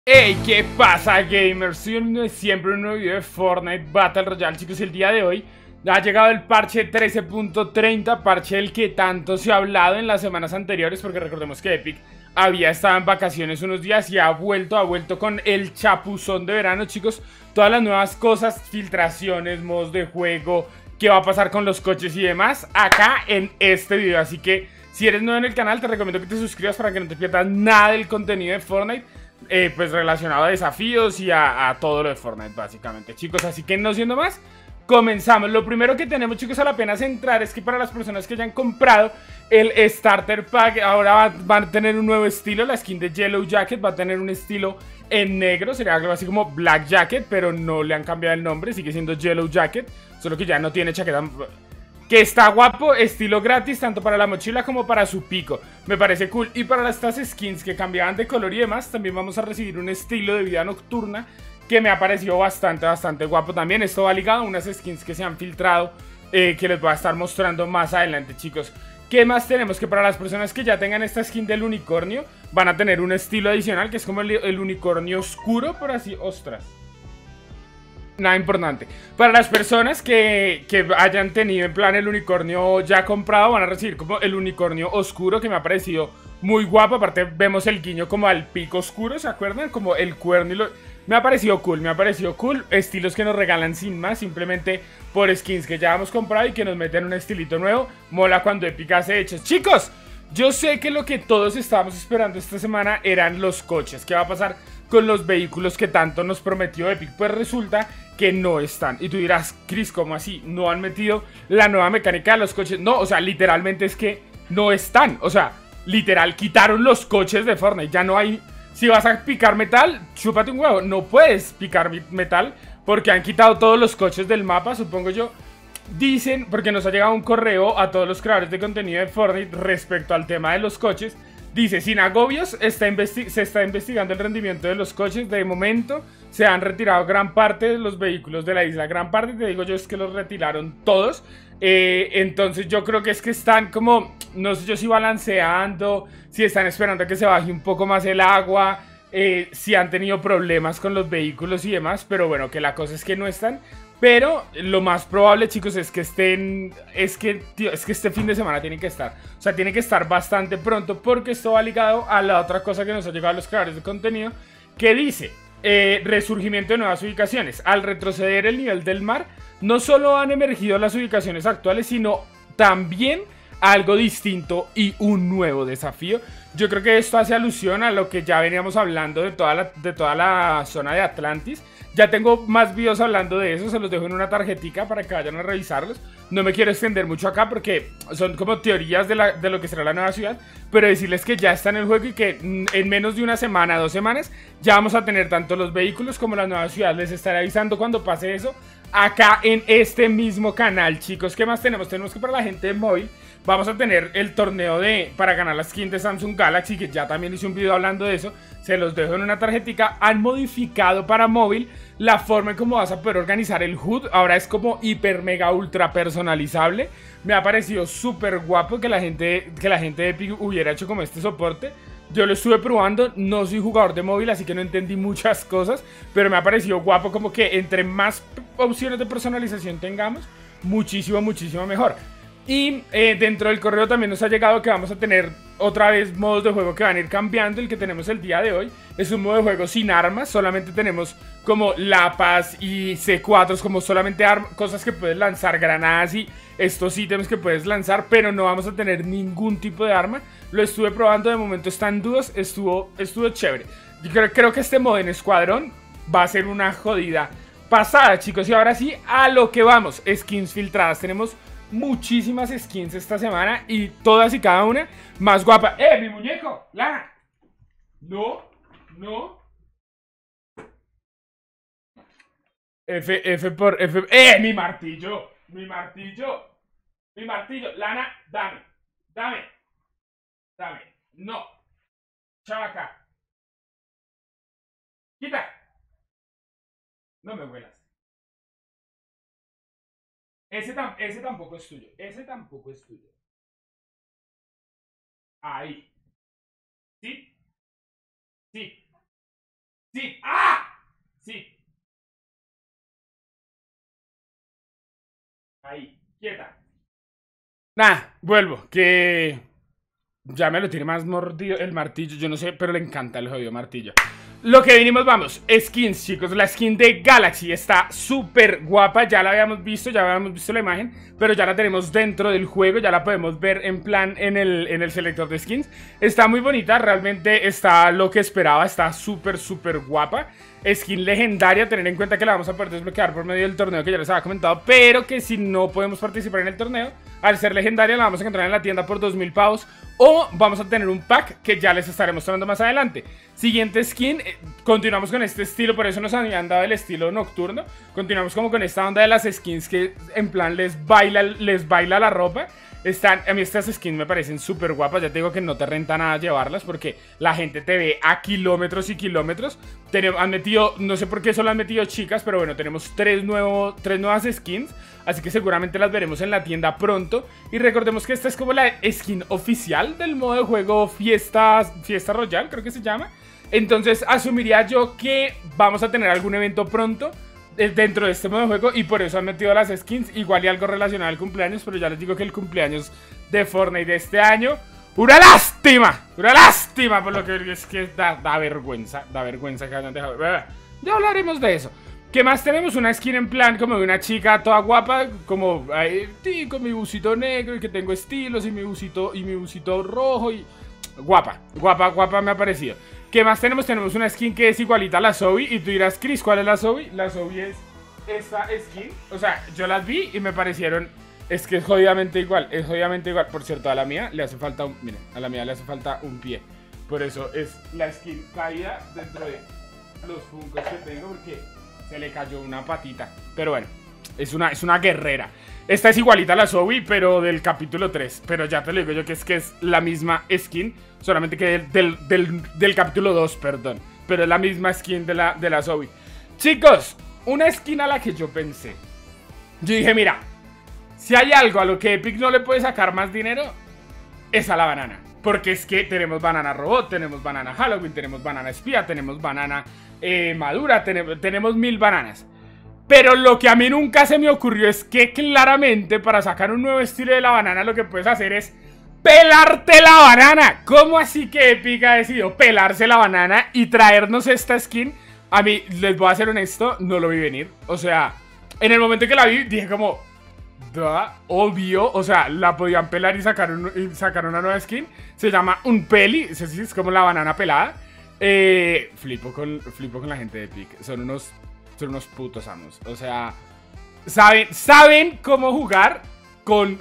Hey, ¿qué pasa, gamers? Soy siempre un nuevo video de Fortnite Battle Royale, chicos. El día de hoy ha llegado el parche 13.30, parche del que tanto se ha hablado en las semanas anteriores, porque recordemos que Epic había estado en vacaciones unos días y ha vuelto con el chapuzón de verano, chicos. Todas las nuevas cosas, filtraciones, modos de juego, qué va a pasar con los coches y demás, acá en este video. Así que si eres nuevo en el canal, te recomiendo que te suscribas para que no te pierdas nada del contenido de Fortnite. Pues relacionado a desafíos y a todo lo de Fortnite básicamente, chicos. Así que no siendo más, comenzamos. Lo primero que tenemos, chicos, al apenas entrar es que para las personas que ya han comprado el Starter Pack, ahora van a tener un nuevo estilo. La skin de Yellow Jacket va a tener un estilo en negro, sería algo así como Black Jacket, pero no le han cambiado el nombre, sigue siendo Yellow Jacket, solo que ya no tiene chaqueta. Que está guapo, estilo gratis, tanto para la mochila como para su pico. Me parece cool. Y para estas skins que cambiaban de color y demás, también vamos a recibir un estilo de vida nocturna que me ha parecido bastante guapo también. Esto va ligado a unas skins que se han filtrado, que les voy a estar mostrando más adelante, chicos. ¿Qué más tenemos? Que para las personas que ya tengan esta skin del unicornio, van a tener un estilo adicional que es como el unicornio oscuro, por así, ostras. Nada importante. Para las personas que hayan tenido en plan el unicornio ya comprado, van a recibir como el unicornio oscuro, que me ha parecido muy guapo. Aparte vemos el guiño como al pico oscuro, ¿se acuerdan? Como el cuerno y lo... Me ha parecido cool, me ha parecido cool. Estilos que nos regalan sin más, simplemente por skins que ya hemos comprado y que nos meten un estilito nuevo. Mola cuando Epic hace hechos. Chicos, yo sé que lo que todos estábamos esperando esta semana eran los coches. ¿Qué va a pasar con los vehículos que tanto nos prometió Epic? Pues resulta que no están. Y tú dirás, Chris, ¿cómo así? ¿No han metido la nueva mecánica de los coches? No, o sea, literalmente es que no están. O sea, literal, quitaron los coches de Fortnite. Ya no hay... Si vas a picar metal, chúpate un huevo. No puedes picar metal porque han quitado todos los coches del mapa, supongo yo. Dicen, porque nos ha llegado un correo a todos los creadores de contenido de Fortnite respecto al tema de los coches. Dice, sin agobios, se está investigando el rendimiento de los coches. De momento, se han retirado gran parte de los vehículos de la isla. Gran parte, te digo yo, es que los retiraron todos. Entonces yo creo que es que están como, no sé yo si balanceando, si están esperando a que se baje un poco más el agua, si han tenido problemas con los vehículos y demás. Pero bueno, que la cosa es que no están. Pero lo más probable, chicos, es que estén. Tío, es que este fin de semana tienen que estar. O sea, tiene que estar bastante pronto. Porque esto va ligado a la otra cosa que nos ha llegado a los creadores de contenido. Que dice: resurgimiento de nuevas ubicaciones. Al retroceder el nivel del mar, no solo han emergido las ubicaciones actuales, sino también algo distinto y un nuevo desafío. Yo creo que esto hace alusión a lo que ya veníamos hablando de toda la zona de Atlantis. Ya tengo más videos hablando de eso, se los dejo en una tarjetica para que vayan a revisarlos. No me quiero extender mucho acá porque son como teorías de lo que será la nueva ciudad, pero decirles que ya está en el juego y que en menos de una semana, 2 semanas, ya vamos a tener tanto los vehículos como la nueva ciudad. Les estaré avisando cuando pase eso acá en este mismo canal, chicos. ¿Qué más tenemos? Tenemos que para la gente de móvil vamos a tener el torneo para ganar la skin de Samsung Galaxy, que ya también hice un video hablando de eso. Se los dejo en una tarjetica. Han modificado para móvil la forma en cómo vas a poder organizar el HUD. Ahora es como hiper mega ultra personalizable. Me ha parecido súper guapo que la gente de Epic hubiera hecho como este soporte. Yo lo estuve probando, no soy jugador de móvil, así que no entendí muchas cosas, pero me ha parecido guapo como que entre más opciones de personalización tengamos, muchísimo mejor. Y dentro del correo también nos ha llegado que vamos a tener otra vez modos de juego que van a ir cambiando. El que tenemos el día de hoy es un modo de juego sin armas. Solamente tenemos como lapas y C4, como solamente cosas que puedes lanzar, granadas y estos ítems que puedes lanzar, pero no vamos a tener ningún tipo de arma. Lo estuve probando, de momento están dudos, estuvo chévere. Yo creo que este modo en escuadrón va a ser una jodida pasada, chicos. Y ahora sí, a lo que vamos. Skins filtradas. Tenemos muchísimas skins esta semana y todas y cada una más guapa. Mi muñeco! ¡Lana! No, no. F por F. ¡Mi martillo! ¡Mi martillo! ¡Mi martillo! Lana, dame. Dame. Dame. No. Chavaca. Quita. No me vuelas. Ese tampoco es tuyo. Ese tampoco es tuyo. Ahí. ¿Sí? Sí. Sí. ¡Ah! Sí. Ahí. Quieta. Nah, vuelvo. Que ya me lo tiene más mordido el martillo. Yo no sé, pero le encanta el jodido martillo. Lo que vinimos, vamos, skins, chicos. La skin de Galaxy está súper guapa. Ya la habíamos visto, ya habíamos visto la imagen, pero ya la tenemos dentro del juego. Ya la podemos ver en plan en el selector de skins. Está muy bonita, realmente está lo que esperaba. Está súper, súper guapa. Skin legendaria, tener en cuenta que la vamos a poder desbloquear por medio del torneo que ya les había comentado, pero que si no podemos participar en el torneo, al ser legendaria la vamos a encontrar en la tienda por 2000 pavos, o vamos a tener un pack que ya les estaré mostrando más adelante. Siguiente skin, continuamos con este estilo, por eso nos habían dado el estilo nocturno. Continuamos como con esta onda de las skins que en plan les baila la ropa. A mí estas skins me parecen súper guapas. Ya te digo que no te renta nada llevarlas porque la gente te ve a kilómetros y kilómetros. Han metido, no sé por qué solo han metido chicas, pero bueno, tenemos tres nuevas skins, así que seguramente las veremos en la tienda pronto. Y recordemos que esta es como la skin oficial del modo de juego Fiesta Royal, creo que se llama. Entonces asumiría yo que vamos a tener algún evento pronto dentro de este modo de juego, y por eso han metido las skins. Igual y algo relacionado al cumpleaños, pero ya les digo que el cumpleaños de Fortnite de este año, ¡una lástima! ¡Una lástima! Por lo que es que da vergüenza que hayan dejado. Ya hablaremos de eso. ¿Qué más tenemos? Una skin en plan como de una chica toda guapa, como sí, con mi busito negro y que tengo estilos y mi busito rojo y guapa me ha parecido. ¿Qué más tenemos? Tenemos una skin que es igualita a la Zoe. Y tú dirás, Chris, ¿cuál es la Zoe? La Zoe es esta skin. O sea, yo las vi y me parecieron... Es que es jodidamente igual. Es jodidamente igual. Por cierto, a la mía le hace falta un... Miren, a la mía le hace falta un pie. Por eso es la skin caída dentro de los funcos que tengo, porque se le cayó una patita. Pero bueno, es una guerrera. Esta es igualita a la Zoe, pero del capítulo 3. Pero ya te lo digo yo que es la misma skin, solamente que del capítulo 2, perdón. Pero es la misma skin de la Zoe. Chicos, una skin a la que yo pensé. Yo dije, mira, si hay algo a lo que Epic no le puede sacar más dinero, es a la banana. Porque es que tenemos banana robot, tenemos banana Halloween, tenemos banana espía, tenemos banana madura, tenemos 1000 bananas. Pero lo que a mí nunca se me ocurrió es que claramente para sacar un nuevo estilo de la banana lo que puedes hacer es pelarte la banana. ¿Cómo así que Epic ha decidido pelarse la banana y traernos esta skin? A mí, les voy a ser honesto, no lo vi venir. O sea, en el momento que la vi dije como... obvio, o sea, la podían pelar y sacar una nueva skin. Se llama un peli, es como la banana pelada. Flipo con la gente de Epic. Son unos putos amos. O sea, saben cómo jugar con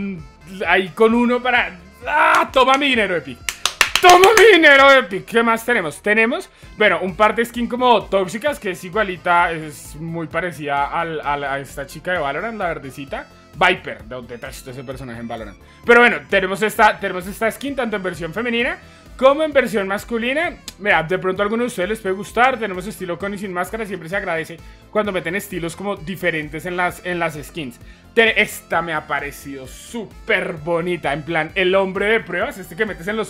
uno para... ¡Ah! Toma mi dinero, Epic. ¡Toma mi dinero, Epic! ¿Qué más tenemos? Tenemos, bueno, un par de skins como tóxicas, que es igualita, es muy parecida a esta chica de Valorant, la verdecita. Viper, de donde detesto ese personaje en Valorant. Pero bueno, tenemos esta skin tanto en versión femenina como en versión masculina. Mira, de pronto a algunos de ustedes les puede gustar. Tenemos estilo con y sin máscara. Siempre se agradece cuando meten estilos como diferentes en las skins. Esta me ha parecido súper bonita. En plan, el hombre de pruebas, este que metes en los...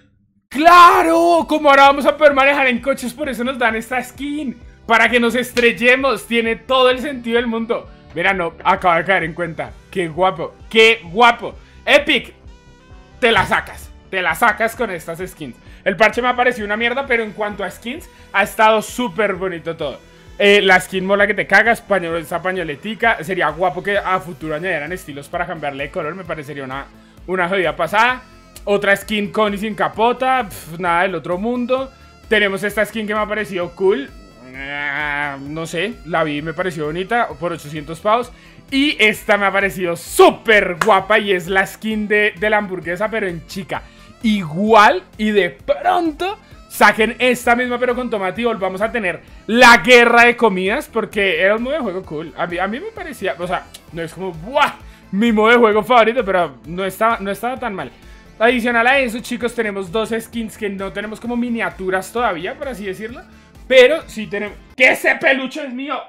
¡Claro! Como ahora vamos a poder manejar en coches, por eso nos dan esta skin. Para que nos estrellemos. Tiene todo el sentido del mundo. Mira, no, acabo de caer en cuenta. ¡Qué guapo! ¡Qué guapo! Epic, te la sacas con estas skins. El parche me ha parecido una mierda, pero en cuanto a skins, ha estado súper bonito todo. La skin mola que te cagas, esa pañoletica. Sería guapo que a futuro añadieran estilos para cambiarle de color. Me parecería una jodida pasada. Otra skin con y sin capota, nada del otro mundo. Tenemos esta skin que me ha parecido cool. No sé, la vi y me pareció bonita, por 800 pavos. Y esta me ha parecido súper guapa y es la skin de la hamburguesa, pero en chica. Igual, y de pronto saquen esta misma pero con tomate y volvamos a tener la guerra de comidas, porque era un modo de juego cool. A mí me parecía, o sea, no es como ¡buah! Mi modo de juego favorito, pero no estaba tan mal. Adicional a eso, chicos, tenemos dos skins que no tenemos como miniaturas todavía, por así decirlo. Pero sí tenemos... ¡Que ese peluche es mío!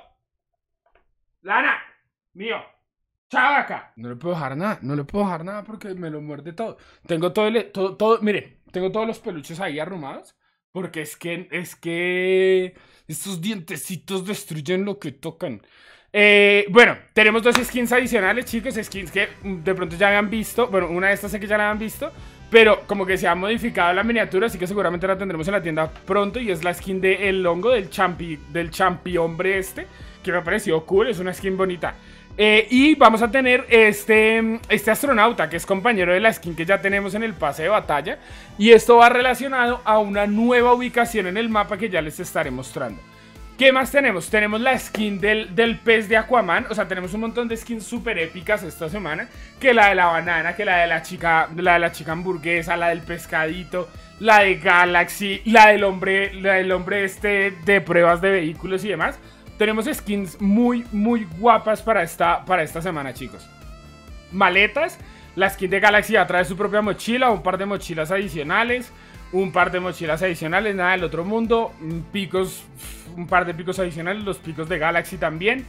¡Lana! ¡Mío! ¡Chavaca! No le puedo dejar nada porque me lo muerde todo. Tengo todo, miren, tengo todos los peluches ahí arrumados. Porque es que estos dientecitos destruyen lo que tocan. Bueno, tenemos dos skins adicionales, chicos. Skins que de pronto ya habían visto. Bueno, una de estas sé que ya la habían visto, pero como que se ha modificado la miniatura, así que seguramente la tendremos en la tienda pronto. Y es la skin de el hongo del champi hombre este, que me ha parecido cool, es una skin bonita. Y vamos a tener este astronauta, que es compañero de la skin que ya tenemos en el pase de batalla. Y esto va relacionado a una nueva ubicación en el mapa que ya les estaré mostrando. ¿Qué más tenemos? Tenemos la skin del pez de Aquaman. O sea, tenemos un montón de skins súper épicas esta semana. Que la de la banana, que la de la chica hamburguesa, la del pescadito, la de Galaxy, la del hombre este de pruebas de vehículos y demás. Tenemos skins muy, muy guapas para esta semana, chicos. Maletas. La skin de Galaxy ya trae su propia mochila, un par de mochilas adicionales. Nada del otro mundo. Picos, un par de picos adicionales, los picos de Galaxy también.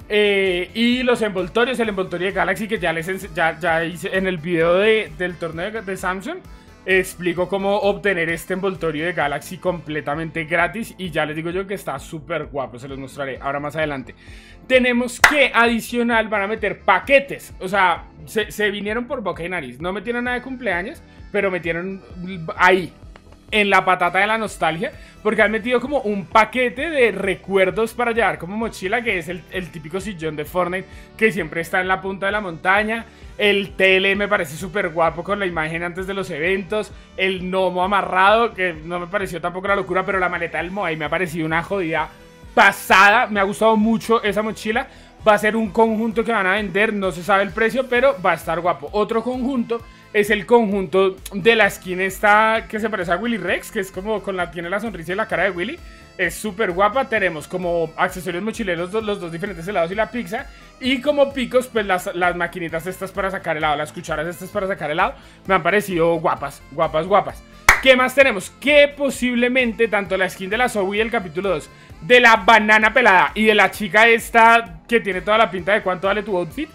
Y los envoltorios, el envoltorio de Galaxy que ya hice en el video del torneo de Samsung. Explico cómo obtener este envoltorio de Galaxy completamente gratis. Y ya les digo yo que está súper guapo, se los mostraré ahora más adelante. Tenemos que adicional van a meter paquetes. O sea, se vinieron por boca y nariz. No metieron nada de cumpleaños, pero metieron ahí, en la patata de la nostalgia, porque han metido como un paquete de recuerdos para llevar como mochila, que es el típico sillón de Fortnite que siempre está en la punta de la montaña. El tele me parece súper guapo con la imagen antes de los eventos. El gnomo amarrado, que no me pareció tampoco la locura, pero la maleta del Moai me ha parecido una jodida pasada. Me ha gustado mucho esa mochila. Va a ser un conjunto que van a vender, no se sabe el precio, pero va a estar guapo. Otro conjunto es el conjunto de la skin esta que se parece a Willy Rex, que es como tiene la sonrisa y la cara de Willy. Es súper guapa. Tenemos como accesorios mochileros los dos diferentes helados y la pizza. Y como picos, pues las maquinitas estas para sacar helado, las cucharas estas para sacar helado. Me han parecido guapas. ¿Qué más tenemos? Que posiblemente tanto la skin de la Zoe y el capítulo 2, de la banana pelada y de la chica esta que tiene toda la pinta de cuánto vale tu outfit,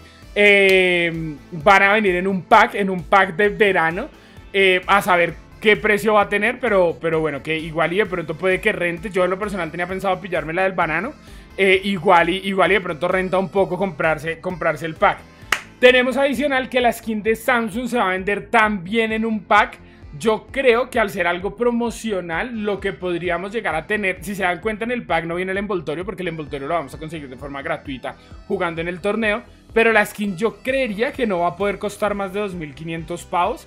van a venir en un pack de verano. A saber qué precio va a tener, pero bueno, que igual y de pronto puede que rente. Yo en lo personal tenía pensado pillarme la del banano. Igual y de pronto renta un poco comprarse el pack. Tenemos adicional que la skin de Samsung se va a vender también en un pack. Yo creo que al ser algo promocional, lo que podríamos llegar a tener, si se dan cuenta, en el pack no viene el envoltorio, porque el envoltorio lo vamos a conseguir de forma gratuita jugando en el torneo. Pero la skin yo creería que no va a poder costar más de 2.500 pavos.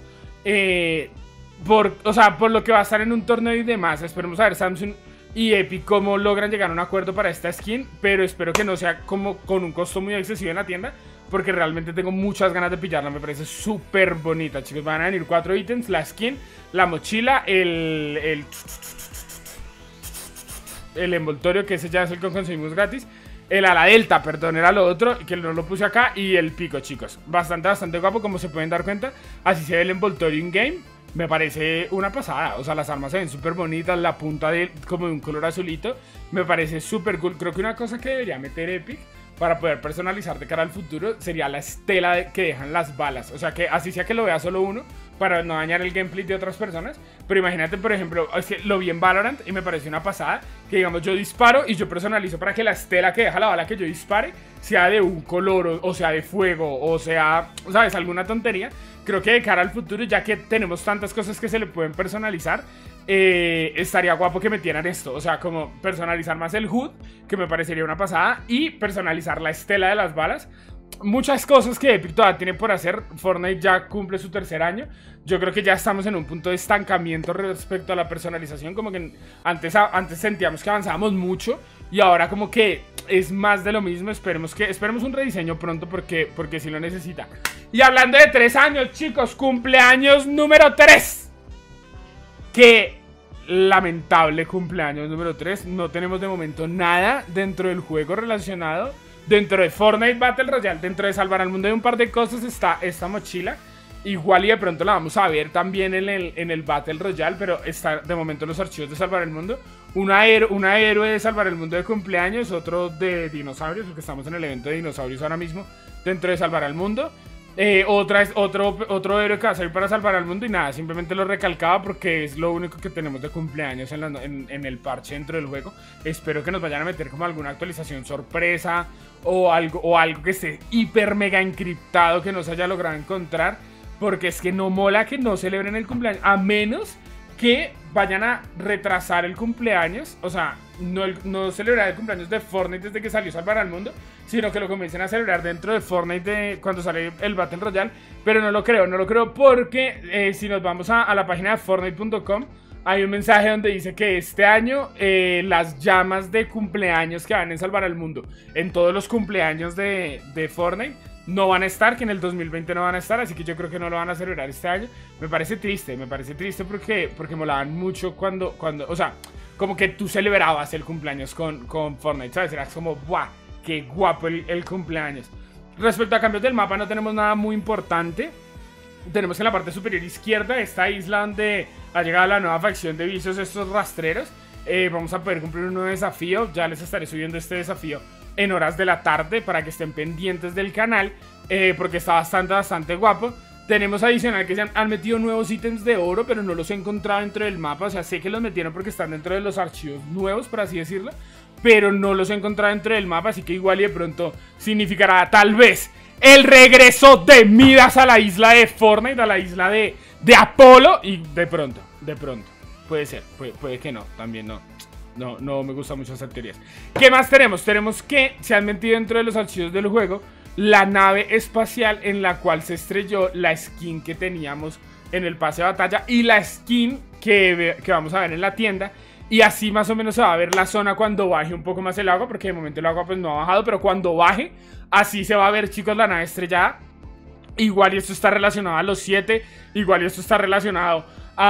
O sea, por lo que va a estar en un torneo y demás. Esperemos a ver Samsung y Epic cómo logran llegar a un acuerdo para esta skin. Pero espero que no sea como con un costo muy excesivo en la tienda, porque realmente tengo muchas ganas de pillarla. Me parece súper bonita, chicos. Van a venir 4 ítems: la skin, la mochila, el envoltorio, que ese ya es el que conseguimos gratis. El ala delta, perdón, era lo otro, que no lo puse acá. Y el pico, chicos. Bastante guapo, como se pueden dar cuenta. Así se ve el envoltorio in-game. Me parece una pasada. O sea, las armas se ven súper bonitas. La punta como de un color azulito. Me parece súper cool. Creo que una cosa que debería meter Epic para poder personalizar de cara al futuro sería la estela que dejan las balas. O sea, que así sea que lo vea solo uno, para no dañar el gameplay de otras personas. Pero imagínate, por ejemplo, es que lo vi en Valorant y me pareció una pasada, que digamos yo disparo y yo personalizo para que la estela que deja la bala que yo dispare sea de un color, o sea de fuego, o sea, ¿sabes? Alguna tontería. Creo que de cara al futuro, ya que tenemos tantas cosas que se le pueden personalizar, estaría guapo que metieran esto. O sea, como personalizar más el HUD, que me parecería una pasada, y personalizar la estela de las balas. Muchas cosas que Epic todavía tiene por hacer. Fortnite ya cumple su 3er año. Yo creo que ya estamos en un punto de estancamiento respecto a la personalización. Como que antes sentíamos que avanzábamos mucho, y ahora como que es más de lo mismo. Esperemos un rediseño pronto, porque sí lo necesita. Y hablando de 3 años, chicos, cumpleaños número 3. Qué lamentable cumpleaños número 3. No tenemos de momento nada dentro del juego relacionado. Dentro de Fortnite Battle Royale, dentro de Salvar al Mundo, hay un par de cosas. Está esta mochila. Igual y de pronto la vamos a ver también en el Battle Royale, pero está de momento en los archivos de Salvar el Mundo. Una héroe de Salvar el Mundo de cumpleaños, otro de dinosaurios, porque estamos en el evento de dinosaurios ahora mismo dentro de Salvar al Mundo. Otro héroe que va a salir para salvar al mundo y nada, simplemente lo recalcaba porque es lo único que tenemos de cumpleaños en el parche dentro del juego. Espero que nos vayan a meter como alguna actualización sorpresa o algo que esté hiper mega encriptado que no se haya logrado encontrar, porque es que no mola que no celebren el cumpleaños, a menos que vayan a retrasar el cumpleaños, o sea, no celebrar el cumpleaños de Fortnite desde que salió Salvar al Mundo, sino que lo comiencen a celebrar dentro de Fortnite cuando sale el Battle Royale. Pero no lo creo porque si nos vamos a la página de Fortnite.com, hay un mensaje donde dice que este año las llamas de cumpleaños que van en Salvar al Mundo en todos los cumpleaños de Fortnite no van a estar, que en el 2020 no van a estar, así que yo creo que no lo van a celebrar este año. Me parece triste porque molaban mucho cuando, o sea, como que tú celebrabas el cumpleaños con Fortnite, ¿sabes? Era como, ¡buah! ¡Qué guapo el cumpleaños! Respecto a cambios del mapa no tenemos nada muy importante. Tenemos que en la parte superior izquierda esta isla donde ha llegado la nueva facción de vicios, estos rastreros. Vamos a poder cumplir un nuevo desafío, ya les estaré subiendo este desafío en horas de la tarde para que estén pendientes del canal, porque está bastante guapo. Tenemos adicional que se han metido nuevos ítems de oro, pero no los he encontrado dentro del mapa. O sea, sé que los metieron porque están dentro de los archivos nuevos, por así decirlo, pero no los he encontrado dentro del mapa, así que igual y de pronto significará tal vez el regreso de Midas a la isla de Fortnite, a la isla de Apolo, y de pronto, puede ser, puede que no, también no me gustan mucho esas teorías. ¿Qué más tenemos? Tenemos que se han metido dentro de los archivos del juego la nave espacial en la cual se estrelló la skin que teníamos en el pase de batalla y la skin que vamos a ver en la tienda. Y así más o menos se va a ver la zona cuando baje un poco más el agua, porque de momento el agua pues no ha bajado, pero cuando baje, así se va a ver, chicos, la nave estrellada. Igual y esto está relacionado a los 7, igual y esto está relacionado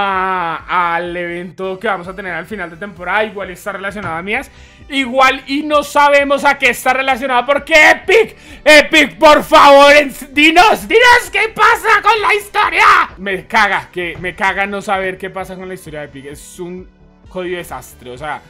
al evento que vamos a tener al final de temporada, igual y está relacionado a Mías, igual y no sabemos a qué está relacionado, porque Epic, por favor, dinos qué pasa con la historia. Me caga no saber qué pasa con la historia de Epic, es un jodido desastre, o sea,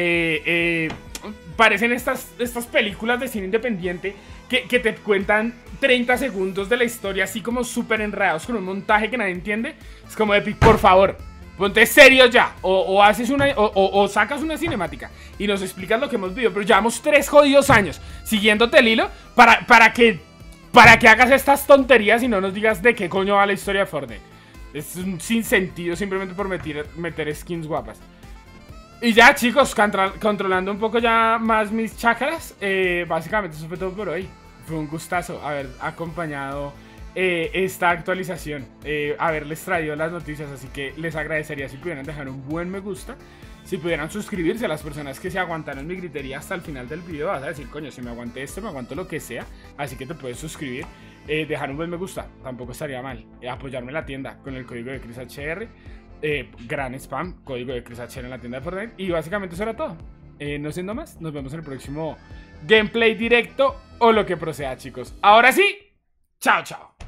parecen estas películas de cine independiente que te cuentan 30 segundos de la historia así como súper enredados con un montaje que nadie entiende. Es como, Epic, por favor, ponte serio ya, o haces o sacas una cinemática y nos explicas lo que hemos vivido. Pero llevamos 3 jodidos años siguiéndote el hilo para que hagas estas tonterías y no nos digas de qué coño va la historia de Fortnite. Es un sinsentido simplemente por meter skins guapas. Y ya, chicos, controlando un poco ya más mis chácaras, básicamente eso fue todo por hoy. Fue un gustazo haber acompañado esta actualización, haberles traído las noticias, así que les agradecería si pudieran dejar un buen me gusta, si pudieran suscribirse a las personas que se aguantaron mi gritería hasta el final del video. Vas a decir, coño, si me aguanté esto, me aguanto lo que sea, así que te puedes suscribir, dejar un buen me gusta, tampoco estaría mal, apoyarme en la tienda con el código de ChrisHR. Gran spam, código de ChrisHR en la tienda de Fortnite. Y básicamente eso era todo. No siendo más, nos vemos en el próximo gameplay directo o lo que proceda, chicos. Ahora sí, chao, chao.